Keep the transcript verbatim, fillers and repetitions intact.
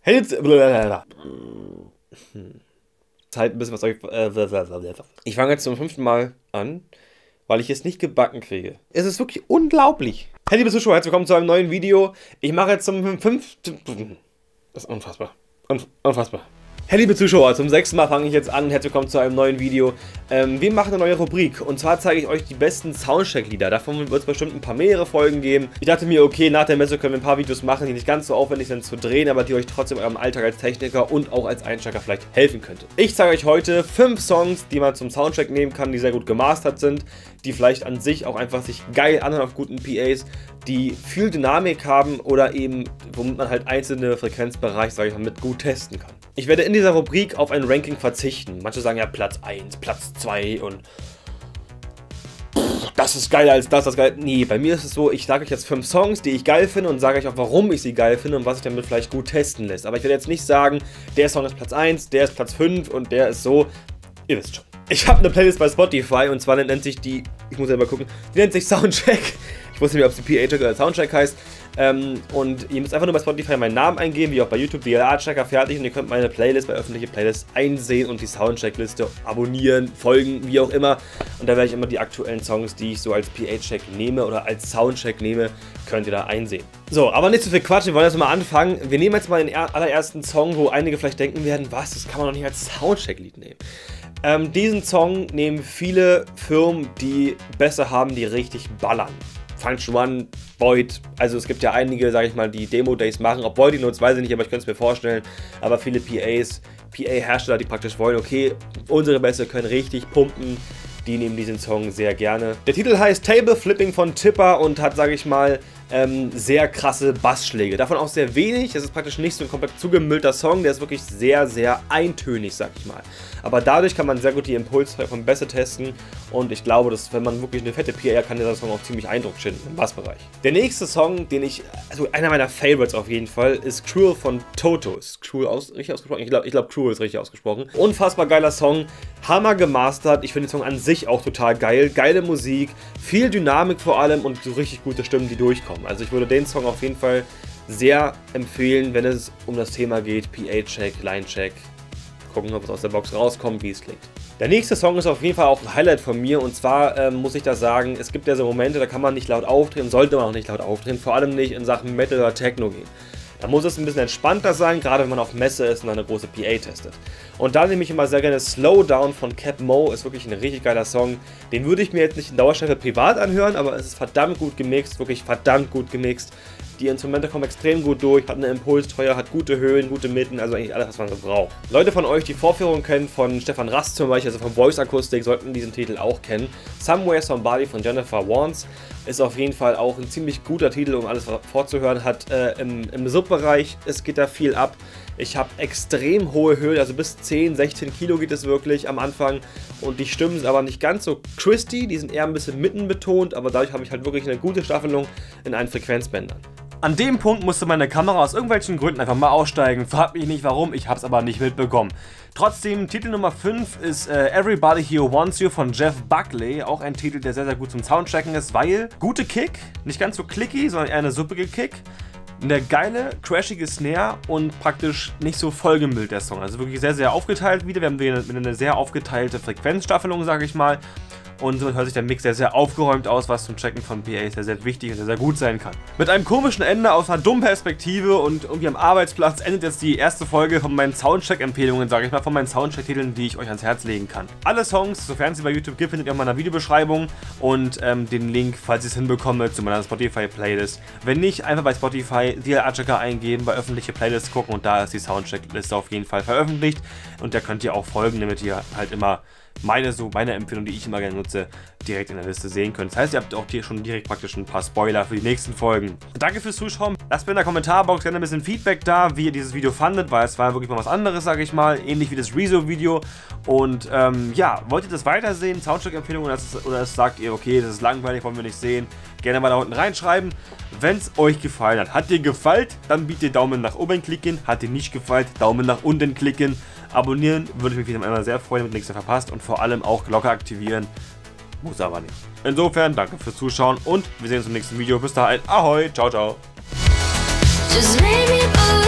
Zeit ein bisschen was euch. Ich fange jetzt zum fünften Mal an, weil ich es nicht gebacken kriege. Es ist wirklich unglaublich. Hey liebe Zuschauer, herzlich willkommen zu einem neuen Video. Ich mache jetzt zum fünften. Das ist unfassbar. Unf unfassbar. Hey liebe Zuschauer, zum sechsten Mal fange ich jetzt an. Herzlich willkommen zu einem neuen Video. Ähm, wir machen eine neue Rubrik und zwar zeige ich euch die besten Soundcheck-Lieder. Davon wird es bestimmt ein paar mehrere Folgen geben. Ich dachte mir, okay, nach der Messe können wir ein paar Videos machen, die nicht ganz so aufwendig sind zu drehen, aber die euch trotzdem eurem Alltag als Techniker und auch als Einsteiger vielleicht helfen könnte. Ich zeige euch heute fünf Songs, die man zum Soundcheck nehmen kann, die sehr gut gemastert sind, die vielleicht an sich auch einfach sich geil anhören auf guten P As, die viel Dynamik haben oder eben, womit man halt einzelne Frequenzbereiche, sage ich mal, mit gut testen kann. Ich werde in dieser Rubrik auf ein Ranking verzichten. Manche sagen ja Platz eins, Platz zwei und pff, das ist geiler als das, das geil. Nee, bei mir ist es so, ich sage euch jetzt fünf Songs, die ich geil finde und sage euch auch, warum ich sie geil finde und was sich damit vielleicht gut testen lässt. Aber ich werde jetzt nicht sagen, der Song ist Platz eins, der ist Platz fünf und der ist so. Ihr wisst schon. Ich habe eine Playlist bei Spotify und zwar nennt sich die, ich muss ja mal gucken, die nennt sich Soundcheck. Ich wusste nicht, ob sie P A-Check oder Soundcheck heißt. Ähm, und ihr müsst einfach nur bei Spotify meinen Namen eingeben, wie auch bei YouTube, D L A-Checker fertig und ihr könnt meine Playlist bei öffentliche Playlists einsehen und die Soundcheck-Liste abonnieren, folgen, wie auch immer. Und da werde ich immer die aktuellen Songs, die ich so als P A-Check nehme oder als Soundcheck nehme, könnt ihr da einsehen. So, aber nicht zu viel Quatsch, wir wollen jetzt mal anfangen. Wir nehmen jetzt mal den allerersten Song, wo einige vielleicht denken werden, was, das kann man doch nicht als Soundcheck-Lied nehmen. Ähm, diesen Song nehmen viele Firmen, die besser haben, die richtig ballern. Function One, Void, also es gibt ja einige, sage ich mal, die Demo-Days machen. Ob Void die nutzt, weiß ich nicht, aber ich könnte es mir vorstellen. Aber viele P As, P A-Hersteller, die praktisch wollen, okay, unsere Bässe können richtig pumpen, die nehmen diesen Song sehr gerne. Der Titel heißt Table Flipping von Tipper und hat, sage ich mal, ähm, sehr krasse Bassschläge. Davon auch sehr wenig. Es ist praktisch nicht so ein komplett zugemüllter Song, der ist wirklich sehr, sehr eintönig, sag ich mal. Aber dadurch kann man sehr gut die Impulse von Bässe testen und ich glaube, dass wenn man wirklich eine fette P A kann, dieser Song auch ziemlich Eindruck schinden im Bassbereich. Der nächste Song, den ich, also einer meiner Favorites auf jeden Fall, ist Cruel von Toto. Ist Cruel aus, richtig ausgesprochen? Ich glaube, ich glaub, Cruel ist richtig ausgesprochen. Unfassbar geiler Song, Hammer gemastert. Ich finde den Song an sich auch total geil. Geile Musik, viel Dynamik vor allem und so richtig gute Stimmen, die durchkommen. Also ich würde den Song auf jeden Fall sehr empfehlen, wenn es um das Thema geht, P A-Check, Line-Check. Gucken, ob es aus der Box rauskommt, wie es klingt. Der nächste Song ist auf jeden Fall auch ein Highlight von mir und zwar ähm, muss ich da sagen, es gibt ja so Momente, da kann man nicht laut aufdrehen, sollte man auch nicht laut aufdrehen, vor allem nicht in Sachen Metal oder Techno gehen. Da muss es ein bisschen entspannter sein, gerade wenn man auf Messe ist und eine große P A testet. Und da nehme ich immer sehr gerne Slowdown von Cap Mo, ist wirklich ein richtig geiler Song. Den würde ich mir jetzt nicht in Dauerschleife privat anhören, aber es ist verdammt gut gemixt, wirklich verdammt gut gemixt. Die Instrumente kommen extrem gut durch, hat eine Impulstreue, hat gute Höhen, gute Mitten, also eigentlich alles, was man so braucht. Leute von euch, die Vorführung kennen von Stefan Rast zum Beispiel, also von Voice Akustik, sollten diesen Titel auch kennen. Somewhere Somebody von Jennifer Warnes ist auf jeden Fall auch ein ziemlich guter Titel, um alles vorzuhören. Hat äh, im, im Sub-Bereich, es geht da viel ab. Ich habe extrem hohe Höhen, also bis zehn, sechzehn Kilo geht es wirklich am Anfang. Und die Stimmen sind aber nicht ganz so twisty, die sind eher ein bisschen mitten betont, aber dadurch habe ich halt wirklich eine gute Staffelung in einen Frequenzbändern. An dem Punkt musste meine Kamera aus irgendwelchen Gründen einfach mal aussteigen. Fragt mich nicht warum, ich hab's aber nicht mitbekommen. Trotzdem, Titel Nummer fünf ist äh, Everybody Here Wants You von Jeff Buckley. Auch ein Titel, der sehr, sehr gut zum Soundchecken ist, weil gute Kick, nicht ganz so clicky, sondern eher eine suppige Kick. Eine geile, crashige Snare und praktisch nicht so vollgemüllt der Song. Also wirklich sehr, sehr aufgeteilt wieder. Wir haben wieder eine sehr aufgeteilte Frequenzstaffelung, sage ich mal. Und somit hört sich der Mix sehr, sehr aufgeräumt aus, was zum Checken von P A sehr, sehr wichtig und sehr, sehr gut sein kann. Mit einem komischen Ende aus einer dummen Perspektive und irgendwie am Arbeitsplatz endet jetzt die erste Folge von meinen Soundcheck-Empfehlungen, sage ich mal, von meinen Soundcheck-Titeln, die ich euch ans Herz legen kann. Alle Songs, sofern es sie bei YouTube gibt, findet ihr in meiner Videobeschreibung und ähm, den Link, falls ich es hinbekomme, zu meiner Spotify-Playlist. Wenn nicht, einfach bei Spotify D L A-Checker eingeben, bei öffentliche Playlists gucken und da ist die Soundcheck-Liste auf jeden Fall veröffentlicht und da könnt ihr auch folgen, damit ihr halt immer meine, so meine Empfehlung, die ich immer gerne nutze, direkt in der Liste sehen könnt. Das heißt, ihr habt auch hier schon direkt praktisch ein paar Spoiler für die nächsten Folgen. Danke fürs Zuschauen. Lasst mir in der Kommentarbox gerne ein bisschen Feedback da, wie ihr dieses Video fandet, weil es war wirklich mal was anderes, sage ich mal. Ähnlich wie das Rezo-Video. Und ähm, ja, wollt ihr das weitersehen? Soundcheck-Empfehlungen oder, oder sagt ihr, okay, das ist langweilig, wollen wir nicht sehen? Gerne mal da unten reinschreiben, wenn es euch gefallen hat. Hat dir gefallen, dann bitte Daumen nach oben klicken. Hat dir nicht gefallen, Daumen nach unten klicken. Abonnieren würde ich mich wieder einmal sehr freuen, damit nichts mehr verpasst. Und vor allem auch Glocke aktivieren. Muss aber nicht. Insofern, danke fürs Zuschauen und wir sehen uns im nächsten Video. Bis dahin, ahoi, ciao, ciao. Just